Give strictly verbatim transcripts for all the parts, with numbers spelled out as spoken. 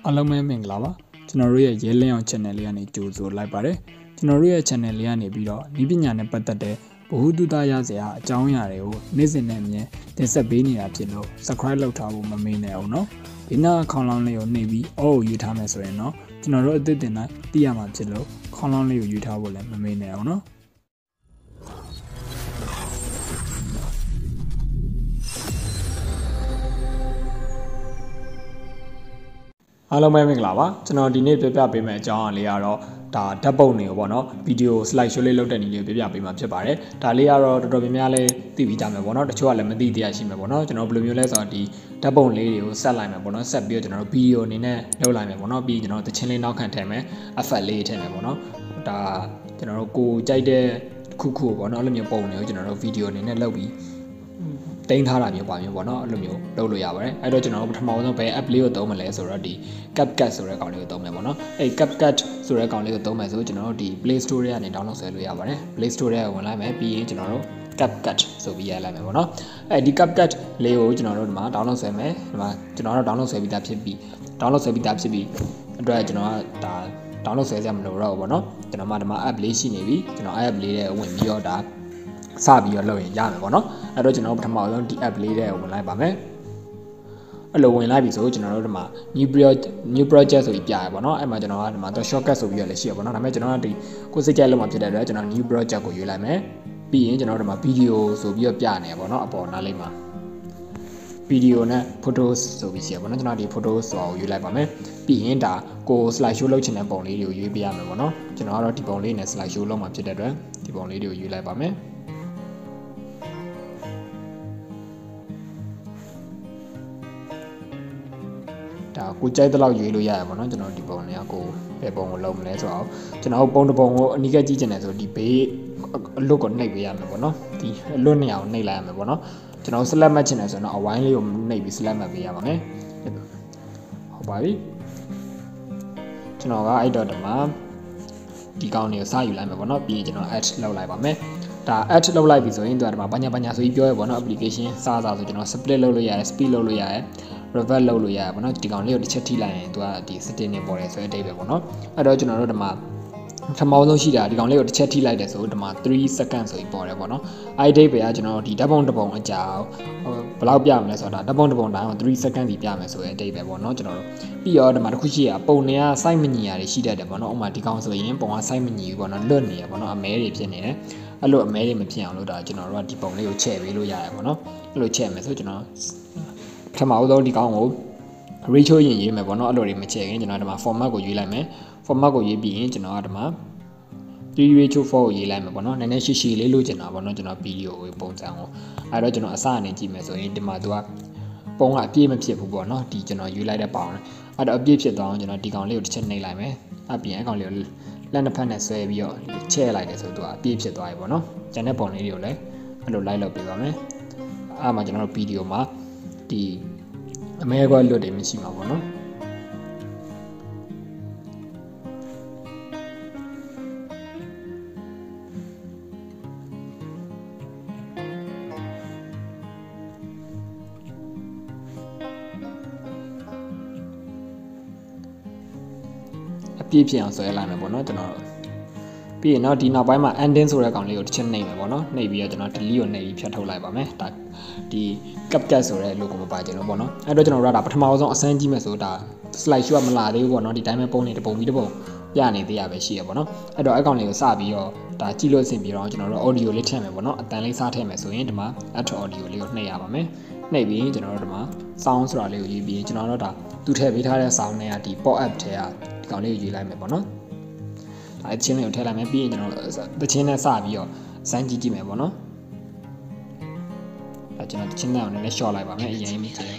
အားလုံးပဲမင်္ဂလာပါကျွန်တော်တို့ရဲ့ရဲလင်းအောင် channel လေးကနေကြိုဆိုလိုက်ပါတယ်ကျွန်တော်တို့ရဲ့ channel လေးကနေပြီးတော့ဤပညာနဲ့ပတ်သက်တဲ့ဗဟုသုတရစရာအကြောင်းအရာတွေကိုနေ့စဉ်နဲ့အမြဲတင်ဆက်ပေးနေတာဖြစ်လို့ subscribe လုပ်ထားဖို့မမေ့နဲ့အောင်နော်ဒီနောက်ခေါင်းလောင်းလေးကိုနှိပ်ပြီးအော်ကိုယူထားမယ်ဆိုရင်တော့ကျွန်တော်တို့အသစ်တင်တိုင်းသိရမှာဖြစ်လို့ခေါင်းလောင်းလေးကိုယူထားဖို့လည်းမမေ့နဲ့အောင်နော်အားလုံးပဲမင်္ဂလာပါကျွန်တော်ဒီနေ့ပြပြပေးမယ့်အကြောင်းအရာလေးကတော့ဒါဓာတ်ပုံတွေကိုပေါ့နော်ဗီဒီယို slide show လေးလုပ်တဲ့နည်းလေးပြပြပေးမှာဖြစ်ပါတယ်ဒါလေးကတော့တော်တော်များများလေးသိပြီးကြမယ်ပေါ့နော်တချို့ကလည်းမသိသေးရရှိမယ်ပေါ့နော်ကျွန်တော်ဘယ်လိုမျိုးလဲဆိုတော့ဒီဓာတ်ပုံလေးတွေကိုဆက်လိုက်မယ်ပေါ့နော်ဆက်ပြီးတော့ကျွန်တော်တို့ဗီဒီယိုအနေနဲ့လုပ်လိုက်မယ်ပေါ့နော်ပြီးကျွန်တော်တို့သချင်းလေးနောက်ခံထည့်မယ် effect လေးထည့်မယ်ပေါ့နော်ဒါကျွန်တော်တို့ကိုကြိုက်တဲ့ခုခုပေါ့နော်အဲ့လိုမျိုးပုံတွေကိုကျွန်တော်တို့ဗီဒီယိုအနေနဲ့လုပ်ပြီးတင်ထားတာမျိုးပါမျိုးပေါ့နော်အဲ့လိုမျိုးလုပ်လို့ရပါတယ်အဲ့တော့ကျွန်တော်တို့ပထမဆုံးဘယ် app လေးကိုသုံးမလဲဆိုတော့ဒီ Capcut ဆိုတဲ့ကောင်လေးကိုသုံးမယ်ပေါ့နော်အဲ့ Capcut ဆိုတဲ့ကောင်လေးကိုသုံးမယ်ဆိုကျွန်တော်တို့ဒီ Play Store ထဲကနေ download ဆွဲလို့ရပါတယ် Play Store ထဲဝင်လိုက်မယ်ပြီးရင်ကျွန်တော်တို့ Capcut ဆိုပြီးရလိုက်မယ်ပေါ့နော်အဲ့ဒီ Capcut လေးကိုကျွန်တော်တို့ဒီမှာ download ဆွဲမယ်ဒီမှာကျွန်တော်တို့ download ဆွဲပြီးသားဖြစ်ပြီး download ဆွဲပြီးသားဖြစ်ပြီးအတွက်ကျွန်တော်ကဒါ download ဆွဲစရာမလိုတော့ဘူးပေါ့နော်ကျွန်တော်မှဒီမှာ app လေးရှိနေပြီကျွန်တော် app လေးထဲဝင်ပြီးတော့ဒါစပြီးတော့လုပ်ရင်ရမယ်ပေါ့နော်အဲ့တော့ကျွန်တော်ပထမဆုံးဒီ app လေးထဲဝင်လိုက်ပါမယ်အဲ့လိုဝင်လိုက်ပြီဆိုကျွန်တော်တို့ဒီမှာ new project new project ဆိုပြီးပြရပါတော့အဲ့မှာကျွန်တော်ကဒီမှာတော့ shortcut ဆိုပြီးတော့လည်းရှိရပါတော့ဒါပေမဲ့ကျွန်တော်ကဒီကိုစိတ်ကြိုက်လို့မှဖြစ်တဲ့အတွက်ကျွန်တော် new project ကိုရွေးလိုက်မယ်ပြီးရင်ကျွန်တော်ဒီမှာ video ဆိုပြီးတော့ပြနေရပါတော့အပေါ်နားလေးမှာ video နဲ့ photos ဆိုပြီးရှိရပါတော့ကျွန်တော်ဒီ photos ဆိုတာကိုရွေးလိုက်ပါမယ်ပြီးရင်ဒါကို slide show လုပ်ချင်တဲ့ပုံလေးတွေကိုရွေးပြရမယ်ပေါ့နော်ကျွန်တော်ကတော့ဒီပုံလေးနဲ့ slide show လုပ်မှဖြစ်တဲ့အတွက်ဒီပုံလေးတွေကိုရွေးလိုက်ပါမယ်ဒါကိုကြိုက်တဲ့လောက်ရွေးလို့ရရပါတော့ကျွန်တော်ဒီပုံလေးကကိုဘယ်ပုံကိုလုံးမလဲဆိုတော့ကျွန်တော်ပုံတစ်ပုံကိုအနီးကကြည့်ချင်တယ်ဆိုဒီဘေးအလွတ်ကိုနှိပ်ပေးရမယ်ပေါ့နော်ဒီအလွတ်နေရာကိုနှိပ်လိုက်ရမယ်ပေါ့နော်ကျွန်တော် select မှတ်ချင်တယ်ဆိုတော့အဝိုင်းလေးကိုနှိပ်ပြီး select မှတ်ပေးရပါမယ်ဟုတ်ပါပြီကျွန်တော်ကအဲ့တော့ဒီမှာဒီကောင်တွေကိုစယူလိုက်မယ်ပေါ့နော်ပြီးရင်ကျွန်တော် add လုပ်လိုက်ပါမယ်ဒါ add လုပ်လိုက်ပြီဆိုရင်သူကဒီမှာဘာညာဘာညာဆိုပြီးပြောရပေါ့နော် application စားစားဆိုကျွန်တော် split လုပ်လို့ရတယ် speed လုပ်လို့ရတယ်revert လုပ်လို့ရတယ်ပေါ့နော်ဒီကောင်လေးကိုတစ်ချက်ထိလိုက်ရင်သူကဒီ setting နဲ့ပေါ်တယ်ဆိုတဲ့အတိတ်ပဲပေါ့နော်အဲ့တော့ကျွန်တော်တို့ဒီမှာပထမဆုံးရှိတာဒီကောင်လေးကိုတစ်ချက်ထိလိုက်တယ်ဆိုဒီမှာthree seconds ဆိုပြီးပေါ်တယ်ပေါ့နော်အဲ့ဒီပဲကကျွန်တော်တို့ဒီဓာတ်ပုံတစ်ပုံအကြာဟိုဘယ်လောက်ပြမလဲဆိုတာဓာတ်ပုံတစ်ပုံတိုင်းကိုthree seconds စီပြမယ်ဆိုတဲ့အတိတ်ပဲပေါ့နော်ကျွန်တော်တို့ပြီးတော့ဒီမှာတစ်ခုရှိရပုံတွေက size မညီရတွေရှိတတ်တယ်ပေါ့နော်ဥပမာဒီကောင်ဆိုရင်ပုံက size မညီဘူးပေါ့နော်လွတ်နေရပေါ့နော်အမဲတွေဖြစ်နေတယ်အဲ့လိုအမဲတွေမဖြစ်အောင်လို့ဒါကျွန်တော်တို့ကဒီပုံလေးကိုချဲ့ပေးလို့ရတယ်ပေါ့နော်အဲ့လိုချဲ့မယ်ဆိုကျွန်တော်ပထမဆုံးဒီကောင်ကို ratio ရင်ရေးမယ်ပေါ့နော်အဲ့လိုတွေမချဲ့ခင်ကျွန်တော်ဒီမှာ format ကိုရွေးလိုက်မယ် format ကိုရွေးပြီးရင်ကျွန်တော်ကဒီမှာthree ratio four ကိုရေးလိုက်မယ်ပေါ့နော်နည်းနည်းရှိရှိလေးလို့ကျင်တာပေါ့နော်ကျွန်တော်ဗီဒီယိုပုံစံကိုအဲ့တော့ကျွန်တော်အစအနေကြည့်မယ်ဆိုရင်ဒီမှာသူကပုံကအပြည့်မဖြစ်ဘူးပေါ့နော်ဒီကျွန်တော်ရွေးလိုက်တဲ့ပုံအဲ့တော့အပြည့်ဖြစ်သွားအောင်ကျွန်တော်ဒီကောင်လေးကိုတစ်ချက်နှိပ်လိုက်မယ်အပြင်အကောင်လေးကိုလက်နှစ်ဖက်နဲ့ဆွဲပြီးတော့ချဲ့လိုက်တယ်ဆိုတော့သူကအပြည့်ဖြစ်သွားပြီပေါ့နော်ကျန်တဲ့ပုံလေးတွေကိုလည်းအဲ့လိုလိုက်လုပ်ပေးပါမယ်အဲ့မှာကျွန်တော်တို့ဗီဒီယိုမှာဒီအမဲကွာလွတ်တယ်မရှိမှာပေါ့နော်အပြည့်ဖြစ်အောင်ဆွဲလိုက်မယ်ပေါ့နော်ကျွန်တော်ပြီးရင်တော့ဒီနောက်ပိုင်းမှာ ending ဆိုတဲ့ကောင်လေးကိုတစ်ချက်နှိပ်မယ်ပေါ့နော်နှိပ်ပြီးတော့ကျွန်တော် delete ကိုနှိပ်ပြီးဖြတ်ထုတ်လိုက်ပါမယ်ဒါဒီ Capcut ဆိုတဲ့ logo မပါကြလို့ပေါ့နော်အဲ့တော့ကျွန်တော်တို့ကဒါပထမဆုံးအစမ်းကြည့်မယ်ဆိုတော့ဒါ slide show ကမလာသေးဘူးပေါ့နော်ဒီတိုင်းပဲပုံနေတပုံပြီးတပုံပြနေသေးရပဲရှိရပေါ့နော်အဲ့တော့အကောင်လေးကိုစပြီးတော့ဒါကြည့်လို့အဆင်ပြေတော့ကျွန်တော်တို့ audio လေးထည့်မယ်ပေါ့နော်အတန်လေးစားထည့်မယ်ဆိုရင်ဒီမှာ add audio လေးကိုနှိပ်ရပါမယ်နှိပ်ပြီးကျွန်တော်တို့ဒီမှာ sound ဆိုတာလေးကိုရေးပြီးကျွန်တော်တို့ဒါသူထည့်ပေးထားတဲ့ sound တွေကဒီ pop up ထဲကဒီကောင်လေးကိုရေးလိုက်မယ်ပေါ့နော်ဒါအချင်းလေးကိုထည့်လိုက်မယ်ပြီးရင်ကျွန်တော်တချင်းနဲ့စပြီးတော့စမ်းကြည့်ကြည့်မယ်ပေါ့နော်ဒါကျွန်တော်တချင်းနဲ့အောင်လည်း short လိုက်ပါမယ်အရင်မိချင်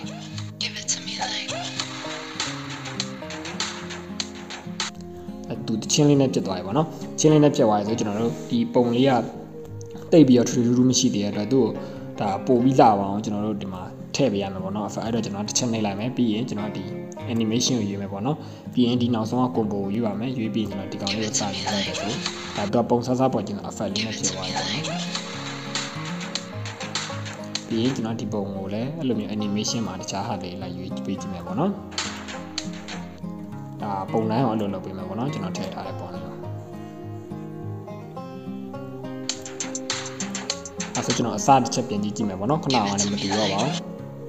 အဲ့သူတချင်းလေးနဲ့ပြတ်သွားပြီပေါ့နော်ချင်းလေးနဲ့ပြတ်သွားပြီဆိုကျွန်တော်တို့ဒီပုံလေးကတိတ်ပြီးတော့ထူထူးမရှိသေးတဲ့အတွက်သူ့ကိုဒါပို့ပြီးလာအောင်ကျွန်တော်တို့ဒီမှာထည့်ပေးရမယ်ပေါ့နော်အဲ့တော့ကျွန်တော်တစ်ချက်နှိပ်လိုက်မယ်ပြီးရင်ကျွန်တော်ဒီ animation ကိုရွေးမယ်ပေါ့နော်ပြီးရင်ဒီနောက်ဆုံးက combo ကိုရွေးပါမယ်ရွေးပြီးကျွန်တော်ဒီကောင်လေးကိုစယူလိုက်တယ်ဆိုဒါတော့ပုံစားစားပေါ်ကျင် effect လေးနဲ့ဖြစ်သွားပြီပေါ့နော်ပြီးရင်ကျွန်တော်ဒီပုံကိုလည်းအဲ့လိုမျိုး animation မှာတခြားဟာလေးလိုက်ရွေးပေးကြည့်မယ်ပေါ့နော်ဒါပုံတိုင်းအောင်အလုပ်လုပ်ပေးမယ်ပေါ့နော်ကျွန်တော်ထည့်ထားတဲ့ပုံလေးပါအဲ့ဆိုကျွန်တော်အစတစ်ချက်ပြင်ကြည့်ကြည့်မယ်ပေါ့နော်ခဏအောင်လည်းမတူတော့ပါဘူး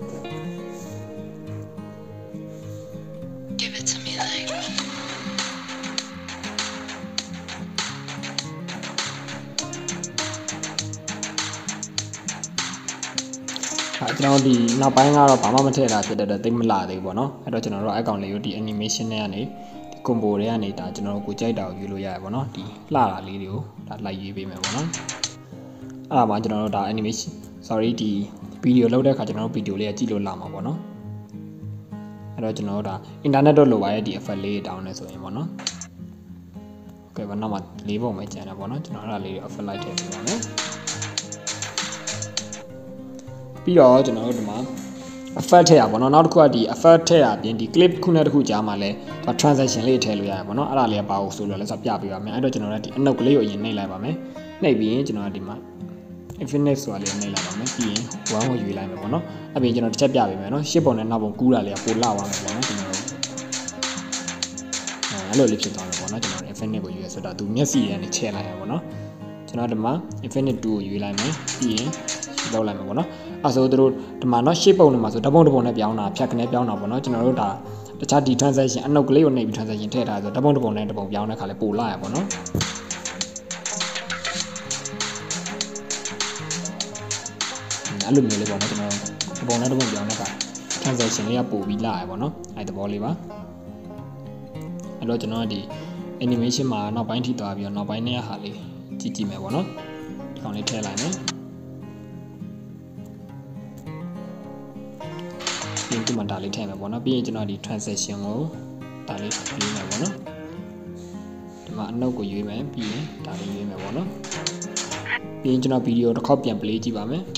ကျွန်တော်ဒီနောက်ပိုင်းကတော့ဘာမှမထည့်တာဖြစ်တဲ့အတွက်သိမလာသေးဘူးပေါ့နော်အဲ့တော့ကျွန်တော်တို့အကောင်လေးကိုဒီ animation တွေကနေဒီ combo တွေကနေဒါကျွန်တော်တို့ကိုကြိုက်တာကိုယူလို့ရတယ်ပေါ့နော်ဒီလှတာလေးတွေကိုဒါလိုက်ရေးပေးမယ်ပေါ့နော်အဲ့ဒါမှကျွန်တော်တို့ဒါ animation sorry ဒီ video လောက်တဲ့အခါကျွန်တော်တို့ video လေးကကြည့်လို့လာမှာပေါ့နော်အဲ့တော့ကျွန်တော်တို့ဒါ internet တော့လိုပါရဲ့ဒီ effect လေးတောင်းနေဆိုရင်ပေါ့နော်โอเคဘာနောက်မှလေးပုံပဲကျန်တာပေါ့နော်ကျွန်တော်အဲ့ဒါလေးတွေ effect လိုက်ထည့်ပေးပါမယ်ပြီးတော့ကျွန်တော်တို့ဒီမှာ effect ထည့်ရပါတော့နောက်တစ်ခုကဒီ effect ထည့်ရပြင်ဒီ clip ခုနဲ့တစ်ခုကြားမှာလဲ transaction လေးထည့်လို့ရတယ်ပေါ့နော်အဲ့ဒါလေးကဘာလို့ဆိုလို့လဲဆိုတော့ပြပေးပါမယ်အဲ့တော့ကျွန်တော်တို့ဒီအနုတ်ကလေးကိုအရင်နှိပ်လိုက်ပါမယ်နှိပ်ပြီးရင်ကျွန်တော်ဒီမှာ infinite ဆိုတာလေးနှိပ်လိုက်ပါမယ်ပြီးရင် one ကိုယူလိုက်မယ်ပေါ့နော်အဲ့ပြီးကျွန်တော်တစ်ချက်ပြပေးမယ်နော်ရှစ်ပုံနဲ့နောက်ပုံကူးတာလေးကပိုလာသွားမယ်ပေါ့နော်ကျွန်တော်တို့အဲ့လိုလေးဖြစ်သွားမယ်ပေါ့နော်ကျွန်တော်တို့ infinite ကိုယူရဆိုတော့သူမျက်စိရနေချဲလိုက်ရပါပေါ့နော်ကျွန်တော်ဒီမှာ infinite two ကိုယူလိုက်မယ်ပြီးရင်လောက်လိုက်မယ်ပေါ့နော်အဲ့ဆိုတို့ဒီမှာနော်ရှေ့ပုံတွေမှာဆိုတပုံတပုံနဲ့ပြောင်းတာဖြတ်ကနေပြောင်းတာပေါ့နော်ကျွန်တော်တို့ဒါတခြားဒီ transaction အနုတ်ကလေးကိုနှိပ်ပြီး transaction ထည့်ထားဆိုတပုံတပုံနဲ့တပုံပြောင်းတဲ့ခါလဲပို့လာရပေါ့နော်အဲ့လိုမျိုးလေးပေါ့နော်ကျွန်တော်တပုံနဲ့တပုံပြောင်းတဲ့ခါ transaction လေးကပို့ပြီးလာရပေါ့နော်အဲ့သဘောလေးပါအဲ့တော့ကျွန်တော်ကဒီ animation မှာနောက်ပိုင်းထိသွားပြီးတော့နောက်ပိုင်းနဲ့ဟာလေးကြည့်ကြည့်မယ်ပေါ့နော်ဒီကောင်လေးထည့်လိုက်မယ်ပြီးဒီမှာဒါလေးထည့်မယ်ပေါ့နော်ပြီးရင်ကျွန်တော်ဒီ transaction ကိုဒါလေးရွေးမယ်ပေါ့နော်ဒီမှာအနုတ်ကိုရွေးမယ်ပြီးရင်ဒါလေးရွေးမယ်ပေါ့နော်ပြီးရင်ကျွန်တော်ဗီဒီယိုတစ်ခေါက်ပြန် play ကြည့်ပါမယ်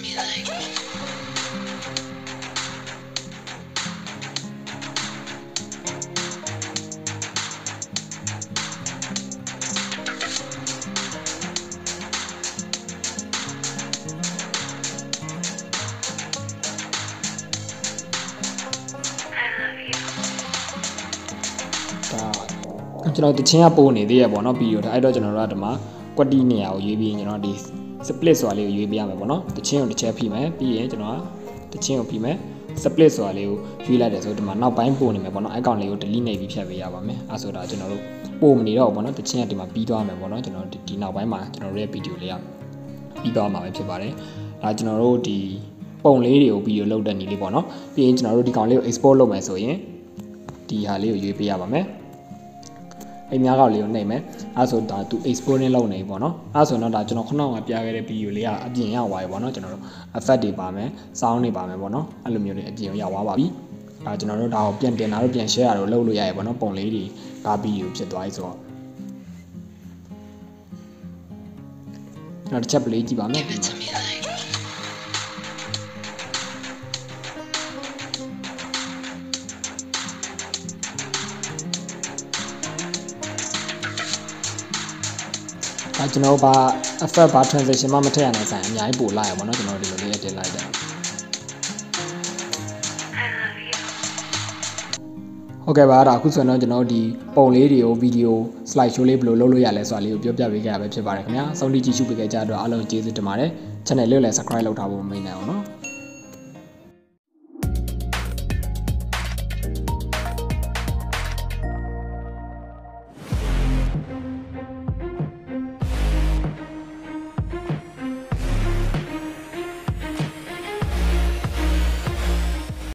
ကျွန်တော်တချင်းကပို့နေသေးရပေါ့နော်ဗီဒီယိုဒါအဲ့တော့ကျွန်တော်တို့ကဒီမှာကွက်တီနေရာကိုရွေးပြီးရင်ကျွန်တော်ဒီ split ဆိုတာလေးကိုရွေးပြရမယ်ပေါ့နော်တချင်းကိုတစ်ချက်ဖိမယ်ပြီးရင်ကျွန်တော်ကတချင်းကိုဖိမယ် split ဆိုတာလေးကိုရွေးလိုက်တယ်ဆိုဒီမှာနောက်ပိုင်းပို့နေမယ်ပေါ့နော်အဲ့ကောင်လေးကို delete နေပြီးဖြတ်ပေးရပါမယ်အဲ့ဆိုတာကျွန်တော်တို့ပို့မနေတော့ဘူးပေါ့နော်တချင်းကဒီမှာပြီးသွားမယ်ပေါ့နော်ကျွန်တော်ဒီနောက်ပိုင်းမှာကျွန်တော်တို့ရဲ့ဗီဒီယိုလေးကပြီးသွားမှာပဲဖြစ်ပါတယ်ဒါကျွန်တော်တို့ဒီပုံလေးတွေကိုဗီဒီယိုလုပ်တဲ့နည်းလေးပေါ့နော်ပြီးရင်ကျွန်တော်တို့ဒီကောင်လေးကို export လုပ်မယ်ဆိုရင်ဒီဟာလေးကိုရွေးပေးရပါမယ်အဲ့များကောက်လေးကိုနှိပ်မယ်အဲ့ဆိုဒါသူ exporting လုပ်နေပေါ့နော်အဲ့ဆိုတော့ဒါကျွန်တော်ခုနကပြခဲ့တဲ့ဗီဒီယိုလေးကအပြင်ရောက်သွားပြီပေါ့နော်ကျွန်တော်တို့ effect တွေပါမယ် sound တွေပါမယ်ပေါ့နော်အဲ့လိုမျိုးတွေအပြင်ရောက်သွားပါပြီဒါကျွန်တော်တို့ဒါကိုပြန်တင်တာတို့ပြန် share တာတို့လုပ်လို့ရရပေါ့နော်ပုံလေးတွေဒါဗီဒီယိုဖြစ်သွားပြီဆိုတော့ကျွန်တော်တစ်ချက် play ကြည့်ပါမယ်အဲကျွန်တော်ဘာ effect ဘာ transition မှမထည့်ရနိုင်ဆိုင်အများကြီးပို့လိုက်ရပါတော့ကျွန်တော်ဒီလိုလေးအတင်လိုက်တယ်ဟုတ်ကဲ့ပါဒါအခုဆိုတော့ကျွန်တော်ဒီပုံလေးတွေကိုဗီဒီယို slide show လေးဘယ်လိုလုပ်လို့ရလဲဆိုတာလေးကိုပြောပြပေးခဲ့ရပဲဖြစ်ပါတယ်ခင်ဗျာဆုံးဖြတ်ကြည့်ရှုပေးကြတဲ့အတွက်အားလုံးကျေးဇူးတင်ပါတယ် channel လေးကိုလည်း subscribe လုပ်ထားဖို့မမေ့နိုင်အောင်နော်